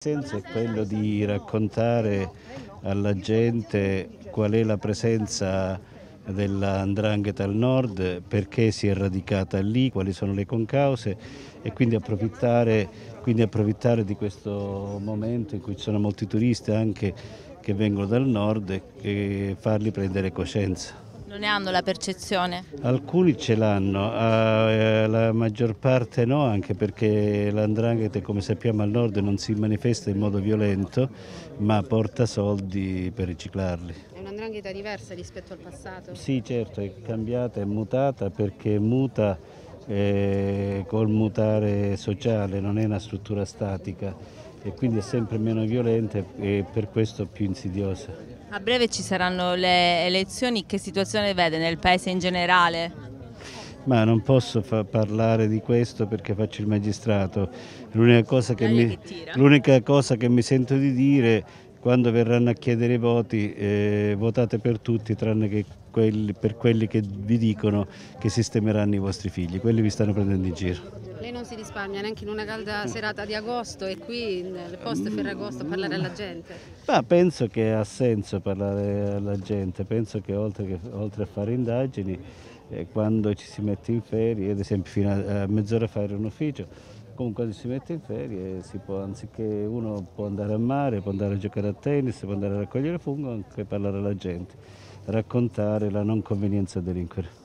Il senso è quello di raccontare alla gente qual è la presenza della 'ndrangheta al nord, perché si è radicata lì, quali sono le concause e quindi approfittare di questo momento in cui ci sono molti turisti anche che vengono dal nord e farli prendere coscienza. Non ne hanno la percezione? Alcuni ce l'hanno, la maggior parte no, anche perché l''ndrangheta, come sappiamo, al nord non si manifesta in modo violento, ma porta soldi per riciclarli. È una 'ndrangheta diversa rispetto al passato? Sì, certo, è cambiata, è mutata perché muta col mutare sociale, non è una struttura statica e quindi è sempre meno violenta e per questo più insidiosa. A breve ci saranno le elezioni, che situazione vede nel paese in generale? Ma non posso parlare di questo perché faccio il magistrato. L'unica cosa che L'aria mi, che tira? l'unica cosa che mi sento di dire, quando verranno a chiedere i voti, votate per tutti tranne che per quelli che vi dicono che sistemeranno i vostri figli. Quelli vi stanno prendendo in giro. Lei non si risparmia neanche in una calda serata di agosto e qui nel post Ferragosto a parlare alla gente? Ma penso che ha senso parlare alla gente, penso che oltre a fare indagini, quando ci si mette in ferie, ad esempio fino a mezz'ora fa ero in ufficio, comunque quando si mette in ferie si può, anziché uno può andare a mare, può andare a giocare a tennis, può andare a raccogliere fungo, anche parlare alla gente, raccontare la non convenienza a delinquere.